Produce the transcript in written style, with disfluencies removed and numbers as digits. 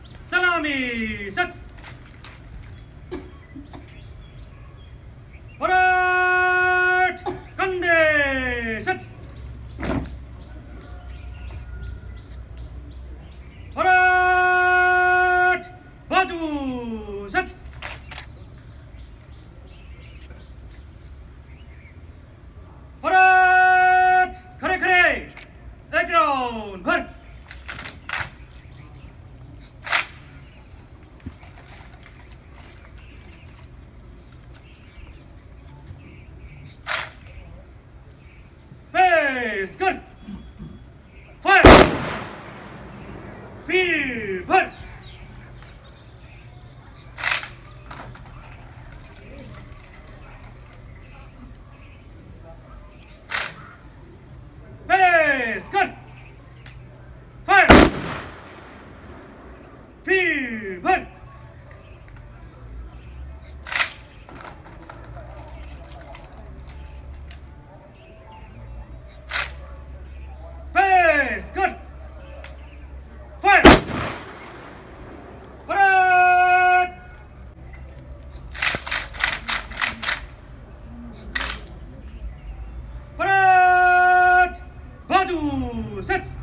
Salami, set. Parade, Kande, set. Parade, Baju, set. Parade, khare khare, background, bhar. Pace, good. Fire. Field, bhar. Pace, good. Fire. Field, bhar. Pace, good. Fire. Parade. Parade. Baju, set.